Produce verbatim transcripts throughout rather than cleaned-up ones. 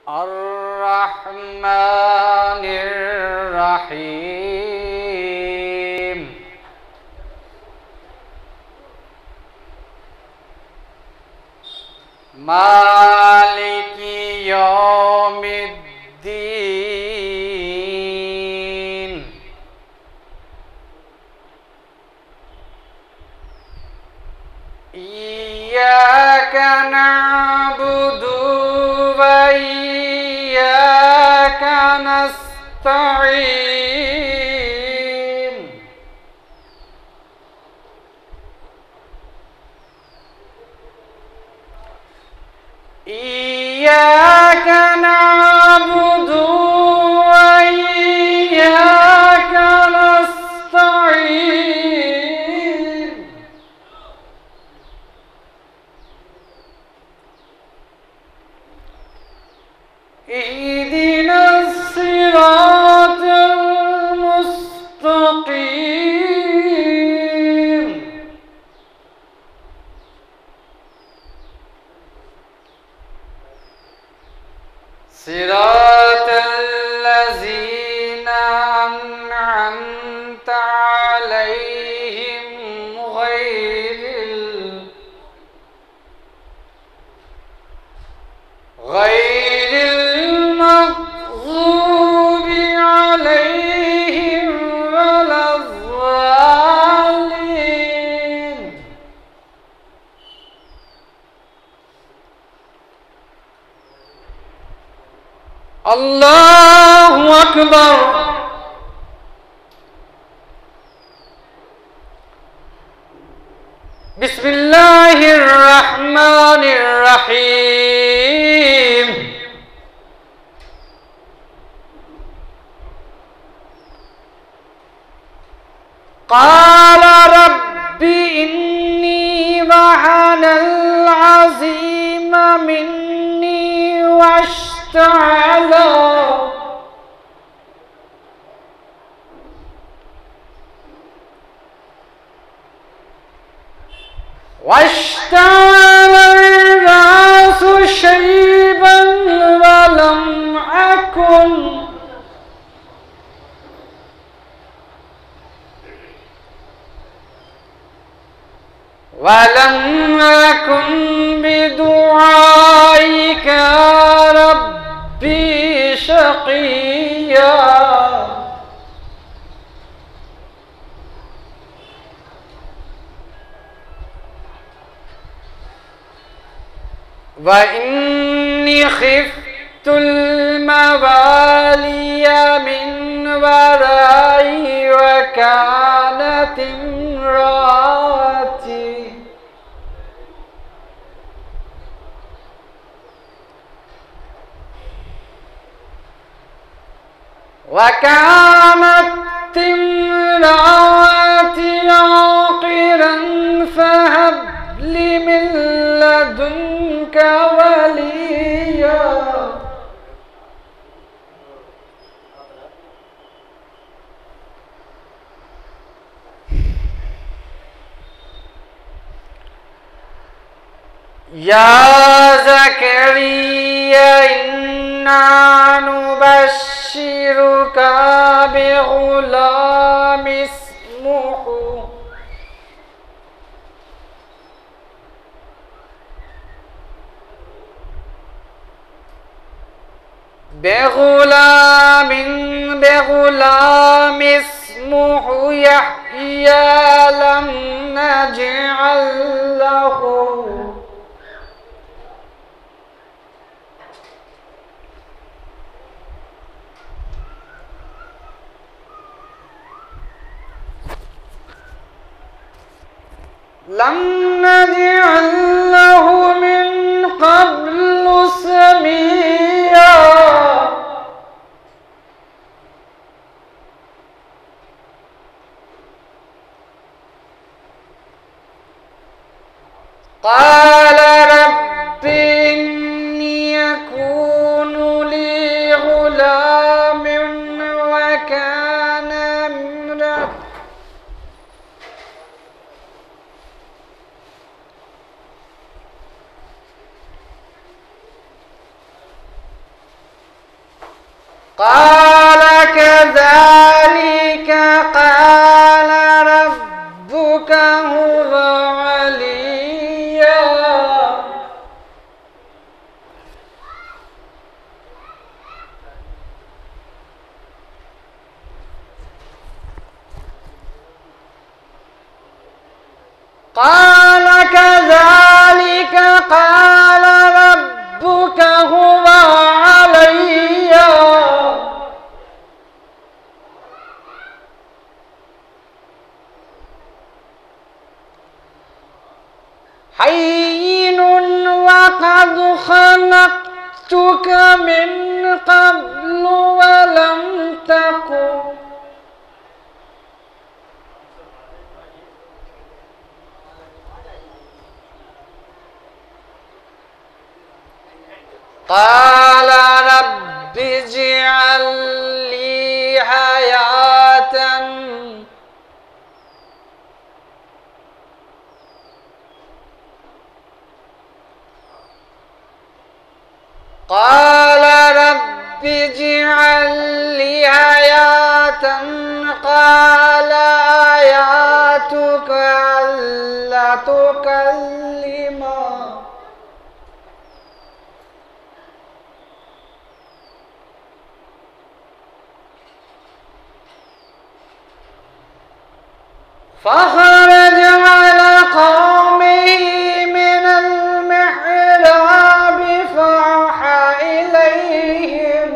الرحمن الرحيم مالك يوم الدين إياك نعبد وإياك نستعين إياك نعبد وإياك نستعين اهدنا الصراط المستقيم صراط الذين أنعمت عليهم غير غير المغضوب عليهم ولا الضالين الله أكبر بسم الله الرحمن الرحيم قال رب إني وهن العظيم مني واشتعل واشتعل الرأس شيبا ولم أكن ولم أكن بدعائك ربي شقيا وإني خفت الموالي من ورائي وكانت امرأتي وكانت امرأتي عاقرا فهب لي من لدنك وليا يا زكريا إنا نبشرك بغلام اسمه بغلام بغلام اسمه يحيى لم نجعل له لم نجعل له من قبل سميا قال رب إني يكون لي غلام وكان امرأتي قال كذلك قال ربك هو علي هين وقد خلقتك من قبل ولم تكن قال رب اجعل لي حياة قال رب اجعل لي حياة قال آياتك ألا تكلم فخرج على قومه من المحراب فأوحى إليهم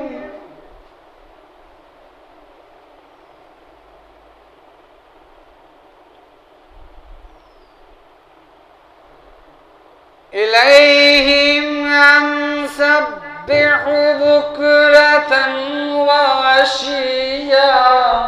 إليهم أن سبحوا بكرة وعشيا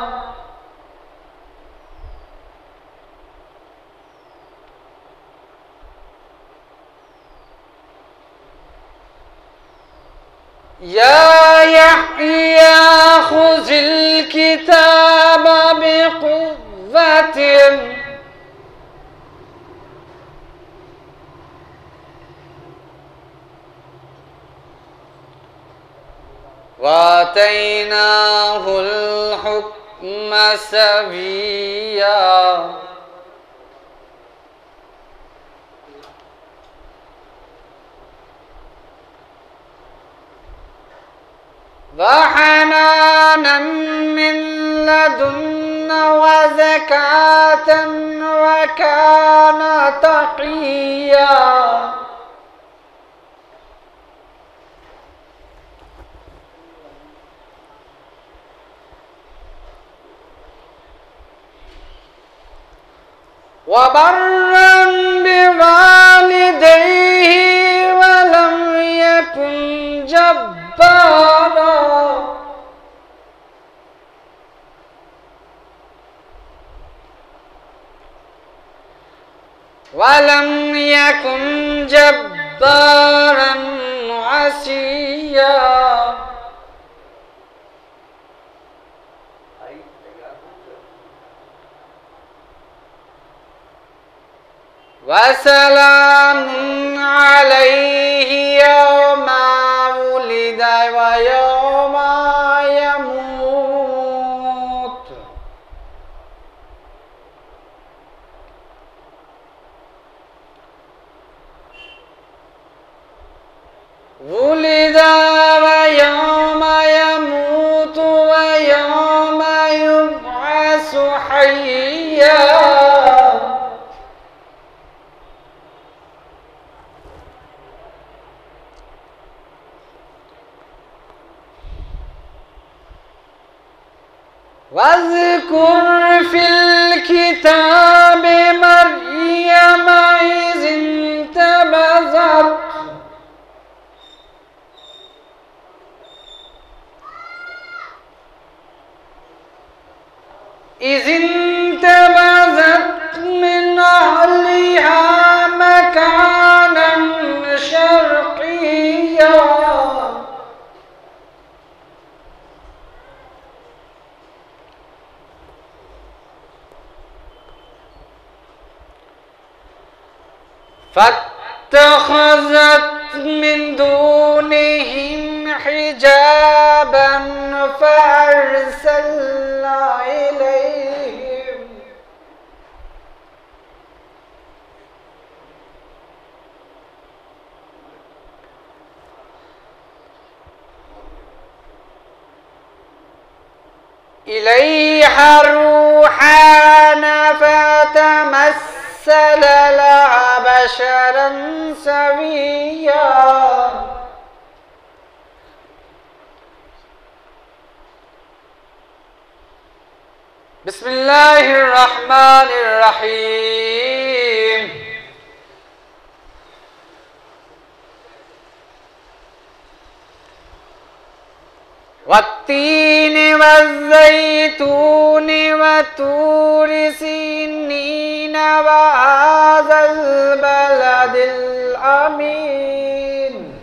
يا يحيى خذ الكتاب بقوة وآتيناه الحكم سبيا وحنانا من لدنا وزكاة وكان تقيا وبرا بوالديه ولم يكن جبارا ولم يكن جبارا عصيا وسلام عليه يوم ولد ويوم يموت ولد ويوم يموت ويوم يبعث حيا واذكر في الكتاب مريم إذ انتبذت إذ انتبذت من أهلها مكانا شرقيا فاتخذت من دونهم حجابا فأرسلنا إليهم إليها روحنا فتمثل وجعل لها بشرا سويا. بسم الله الرحمن الرحيم. والتين والزيتون وطور سينين وهذا البلد الأمين.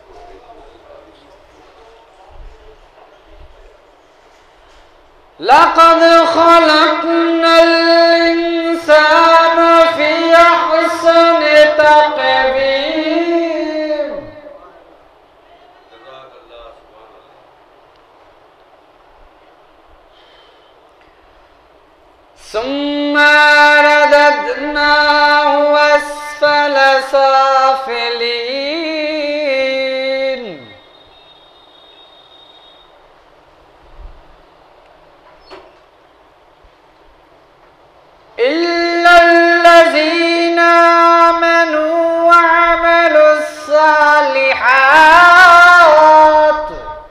لقد خلقنا الإنسان في أحسن تقويم. ثم رددناه أسفل سافلين. إلا الذين آمنوا وعملوا الصالحات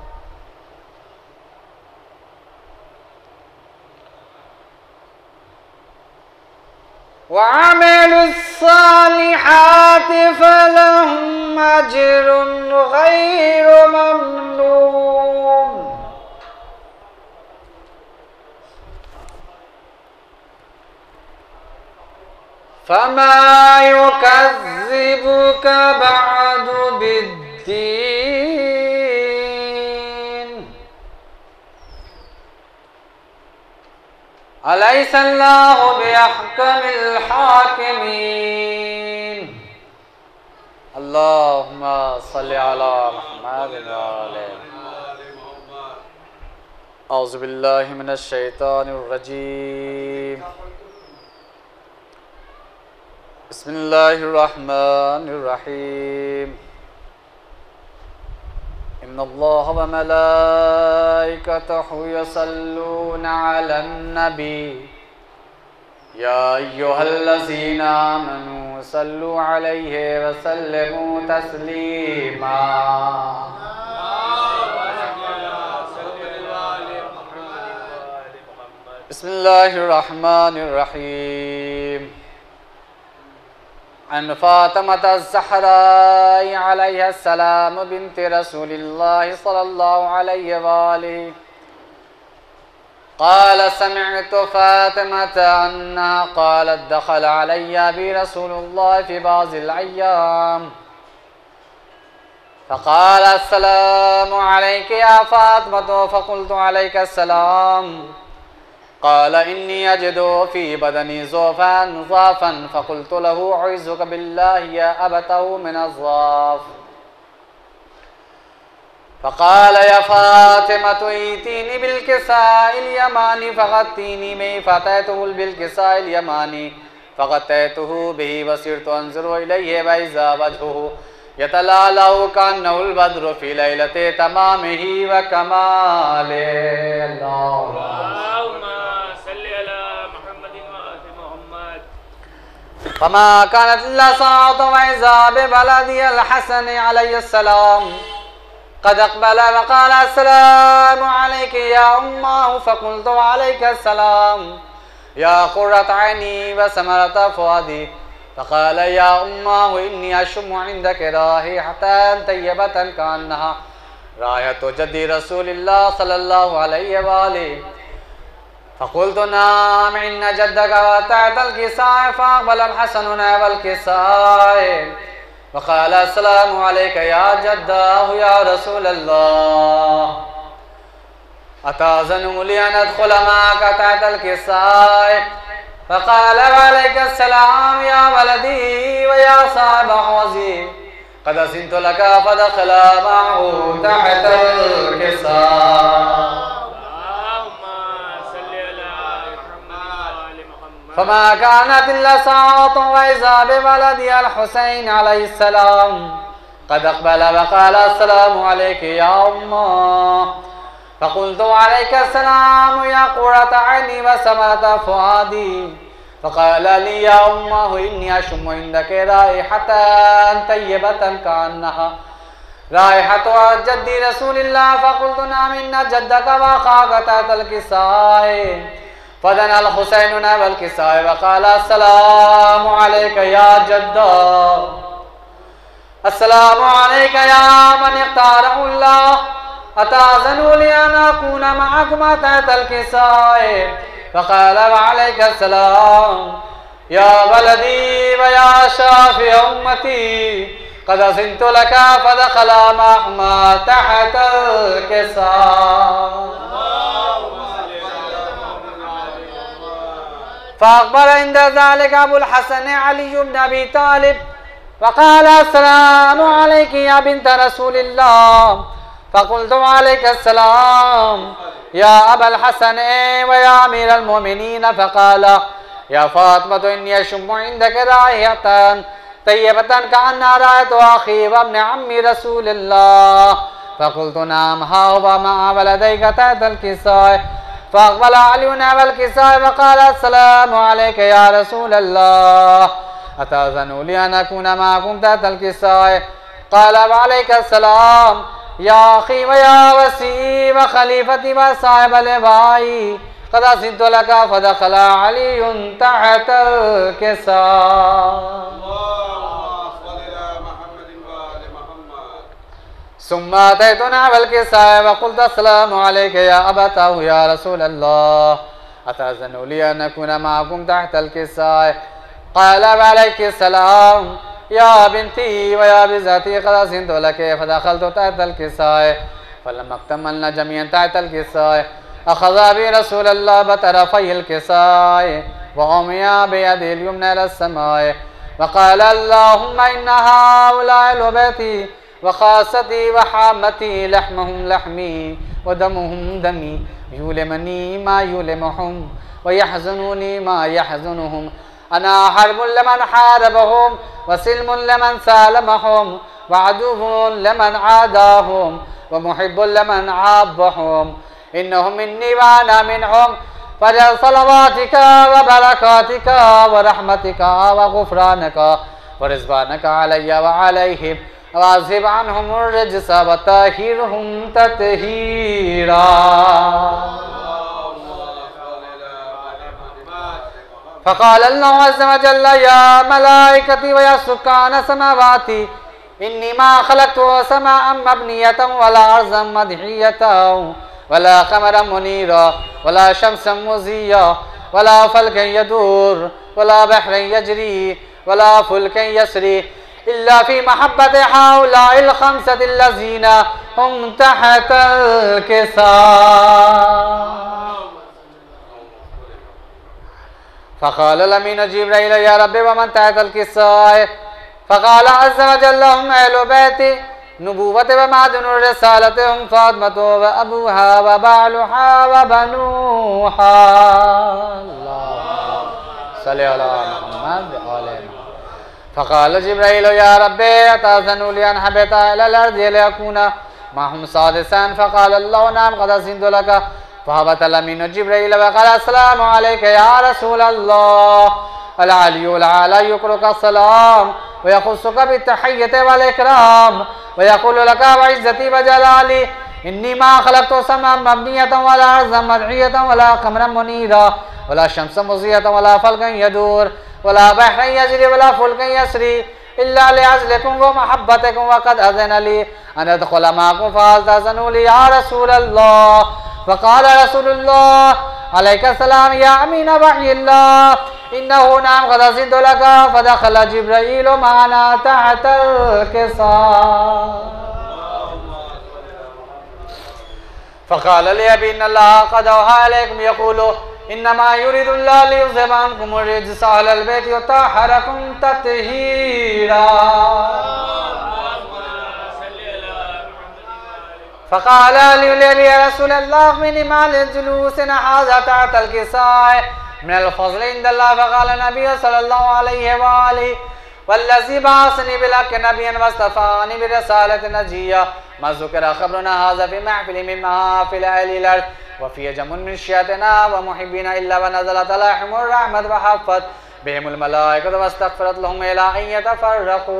وعملوا الصالحات فلهم أجر غير ممنون. فما يكذبك بعد بالدين. أليس الله بأحكم الحاكمين. اللهم صل على محمد وعلى آله. أعوذ بالله من الشيطان الرجيم. بسم الله الرحمن الرحيم. إن الله وملائكته يصلون على النبي يا أيها الذين آمنوا صلوا عليه وسلموا تسليما. بسم الله الرحمن الرحيم. عن فاطمة الزهراء عليها السلام بنت رسول الله صلى الله عليه وآله قال سمعت فاطمة أنها قالت دخل علي أبي رسول الله في بعض الأيام فقال السلام عليك يا فاطمة فقلت عليك السلام. قال إني أجد في بدني ضعفا ضعفا فقلت له أعوذك بالله يا أبته من الضعف. فقال يا فاطمة ائتيني بالكساء اليماني فغطيني به فأتيته بالكساء اليماني فغطيته به وصرت أنظر إليه وإذا وجهه يتلألأ كأنه البدر في ليلة تمامه وكماله. اللهم صل على محمد وآل محمد. فما كانت إلا ساعة وإذا بولدي الحسن عليه السلام قد أقبل وقال السلام عليك يا أمه فقلت عليك السلام يا قرة عيني وثمرة فؤادي. فقال يا أمه إني أشم عندك رائحة طيبة كأنها رائحة جد رسول الله صلى الله عليه وآله. فقلت نعم إن جدك وتحت الكساء. فأقبل الحسن نحو الكساء وقال السلام عليك يا جداه يا رسول الله أتأذن لي أن أدخل معك تحت الكساء؟ فقال وعليك السلام يا ولدي ويا صاحب حوزي قد أذنت لك فدخل معه تحت الكساء. فما كانت إلا ساعة وإذا بولدي الحسين عليه السلام قد أقبل وقال السلام عليك يا أمه. فقلت عليك السلام يا قرة عيني وثمرة فؤادي. फ़क़ाल ली या उम्मह इन्नी अशम्मु इंदक राइहतन तय्यबतन कअन्नहा राइहतु जद्दी रसूलिल्लाह फ़क़ुल्तु नअम इन्न जद्दक वक़अ तहतल किसाए फ़दना अल हुसैन वल किसाए वक़ाल अस्सलामु अलैका या जद्दा अस्सलामु अलैका या मन इख्तारहुल्लाह अताज़नु ली अन अकूना मअकुमा तहतल किसाए फ़क़ाल वअलैका अस्सलाम या वलदी व या शाफ़ि उम्मती क़द अज़िनतु लका फ़दख़ला मअहुमा तहतल किसाए फ़अक़बल इंद ज़ालिका अबुल हसन अली इब्न अबी तालिब फ़क़ाल अस्सलामु अलैकी या बिन्त रसूलिल्लाह फ़क़ुल्तु अलैका अस्सलाम या अबल हसन व या अमीरल मोमिनीन फ़क़ाल या फ़ातिमा इन्नी अशम्मु इंदक राइहतन तय्यबतन कअन्ना रायतु अख़ी व इब्न अम्मी रसूलिल्लाह फ़क़ुल्तु नअम हा हुवा मअ वलदैका तहतल किसाए फ़अक़बल अली वल किसाए फ़क़ाल अस्सलामु अलैका या रसूलल्लाह अताज़नु ली अन अकूना मअकुम तहतल किसाए क़ाल वअलैका अस्सलाम या अख़ी व या वसी व ख़लीफ़ती व साहिबल भाई क़द अज़िनतु लका फ़दख़ला अलीयुन तहतल किसाए सुम्मा अतैतुना वल किसाए वक़ुल्तु अस्सलामु अलैका या अबताहु या रसूलल्लाह अताज़नु ली अन अकूना मअकुम तहतल किसाए क़ाल वअलैका अस्सलाम या बिन्ती व या बिज़ाती क़द अज़िनतु लका फ़दख़लतु तहतल किसाए फ़लम्मा इक्तमलना जमीअन तहतल किसाए अख़ज़ बि रसूलल्लाह बतरफ़ैल किसाए व उमिया बियदिल युमना इला समाए व क़ाल अल्लाहुम्मा इन्ना हाउलाए अहलु बैती व ख़ासती व हामती लहमुहुम लहमी व दमुहुम दमी युलिमनी मा युलिमुहुम व यहज़ुनुनी मा यहज़ुनुहुम अना हर्बुन लिमन हारबहुम व सिल्मुन लिमन सालमहुम व अदुव्वुन लिमन आदाहुम व मुहिब्बुन लिमन आब्बहुम इन्नहुम मिन्नी व अना मिनहुम फजअल सलवातिका व बरकातिका व रहमतिका व गुफ़रानका व रिज़वानका अलैया व अलैहिम वाज़िब अन्हुम अर्रिज्स व तहिरहुम तत्हीरा फ़क़ाल अल्लाहु अज़्ज़ व जल्ल या मलाइकती व या सुक्कान समावाती इन्नी मा ख़लक़्तु समाअन मबनियतन वला अर्ज़न मदहियतन वला क़मरन मुनीरा वला शम्सन मुज़िया वला फ़ल्कन यदूर वला बहरन यजरी वला फुल्कन यसरी इल्ला फ़ी महब्बति हाउलाइल ख़म्सति लज़ीना हुम तहतल किसाए फ़क़ाल अमीन जिब्राईल या रब्बी व मन तहतल किसाए फ़क़ाल अज़्ज़ व जल्ल हुम अहलु बैती नुबुव्वत व मादनुर रिसालत हुम फ़ातिमतु व अबूहा व बालुहा व बनूहा सल्लि अला मुहम्मद व आले फ़क़ाल जिब्राईल या रब्बी अताज़नु ली अन हबिता इलल अर्ज़ि लियकूना माहुम सादिसन फ़क़ाल अल्लाहु नअम क़द अज़िनतु लका फ़हबतल अमीनु जिब्राईल व क़ाल अस्सलामु अलैका या रसूलल्लाह अल अलियुल आला युक़रिउका अस्सलाम व यख़ुस्सुका बित्तहिय्यति वल इकराम व यक़ूलु लका व इज़्ज़ती व जलाली इन्नी मा ख़लक़्तु समाअन मबनियतन वला अर्ज़न मदहियतन वला क़मरन मुनीरा वला शम्सन मुज़ियतन वला फ़ल्कन यदूर वला बहरन यजरी वला फुल्कन यसरी इल्ला लिअज़लिकुम व महब्बतिकुम व क़द अज़िना ली अन अदख़ुला मअकुम फ़हल तअज़नु ली या रसूलल्लाह फ़क़ाल रसूलुल्लाह अलैका सलाम या अमीन वहियल्लाह इन्नहु नअम क़द अज़िनतु लका फ़दख़ल जिब्राईल मअना तहतल किसाए फ़क़ाल ली अबी इन्नल्लाह क़द औहा अलैकुम यक़ूलु इन्नमा युरिदुल्लाहु लियुज़हिबा अन्कुम अर्रिज्सा अहलल बैति व यतहहिरकुम तत्हीरा फ़क़ाल अली या रसूलल्लाह अख़बिरनी मा जुलूसिना हाज़ा तहतल किसाए मिनल फ़ज़्लि इंदल्लाह फ़क़ाल नबी सल्लल्लाहु अलैहि व आलिहि वल्लज़ी बअसनी बिल हक़्क़ि नबिय्यन वस्तफ़ानी बिरिसालति नजिय्या मा ज़ुकिरा ख़बरुना हाज़ा फ़ी महफ़िलिन मिन महफ़िलि अहलिल अर्ज़ व वफ़ी जमुन मिन शयातिना व मुहिब्बिना इल्ला व नज़लत अलैहिमुर रहमत व हफ़्फ़त बिहिमुल मलाइकतु वस्तग़फ़रत लहुम इला अन यतफ़र्रक़ू।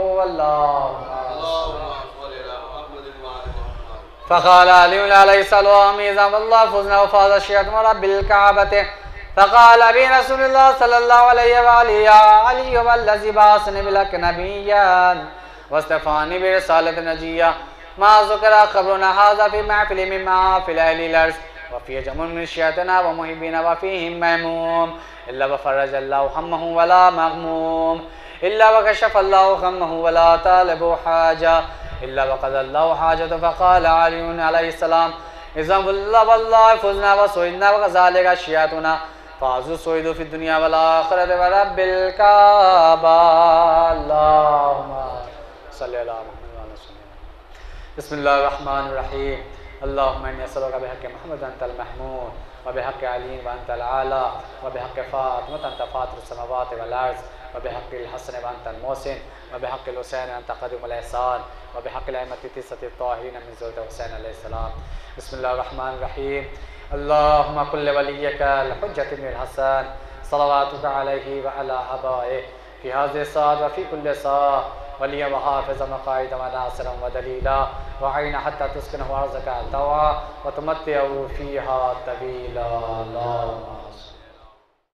फ़क़ाल अली अलैहिस्सलाम इज़ा वल्लाह फ़ुज़ना व फ़ाज़ शियअतु रब्बिल कअबति फ़क़ाल अबी रसूलुल्लाह सल्लल्लाहु अलैहि व आलिहि या अली वल्लज़ी बअसनी बिलक नबिय्यन वस्तफ़ानी बिरिसालत नजिय्या मा ज़ुकिरा ख़बरुना हाज़ा फ़ी महफ़िल मिन महफ़िल अहलिल अर्ज़ वफ़ी जमुन मिन शयातिना व मुहिब्बिना व फ़ीहिम महमूम इल्ला व फ़रजल्लाहु हम्महु वला मग़मूम इल्ला व कशफ़ल्लाहु गम्महु वला तालिबु हाजा इल्ला व क़ज़ल्लाहु हाजतहु। फ़क़ाल अली अलैहिस्सलाम इज़ा वल्लाहि फ़ुज़ना व सुइदना व कज़ालिका शियातुना फ़ाज़ु सुइदु फ़िद दुनिया वल आख़िरति व रब्बिल कअबा। अल्लाहुम्मा सल्लि अला मुहम्मद व अला सल्लम। बिस्मिल्लाहिर रहमानिर रहीम। अल्लाहुम्मा इन्नी अस्अलुका बिहक़्क़ि मुहम्मद अंतल महमूद व बिहक़्क़ि अली व अंतल आला व बिहक़्क़ि फ़ातिमा अंत फ़ातिरुस समावाति वल अर्ज़ व बिहक़्क़िल हसन व अंतल मोहसिन व बिहक़्क़िल हुसैन अंत क़दीमुल ihसान व बिहक़्क़िल अइम्मति तिस्सति त्ताहिरीन मिन ज़ुर्रिय्यति हुसैन अलैहिस्सलाम। बिस्मिल्लाहिर रहमानिर रहीम। अल्लाहुम्मा कुल्लि वलिय्यिकल हुज्जति इब्नुल हसन सलवातुका अलैहि व अला आबाइहि फ़ी हाज़िहि साअत व फ़ी कुल्लि साअ वलिय्य व हाफ़िज़न व क़ाइदन व नासिरन व दलीला व अईना हत्ता तुस्किनहु अर्ज़का तवा व तुमत्तिअहु फ़ीहा तवीला। अल्लाहुम्मा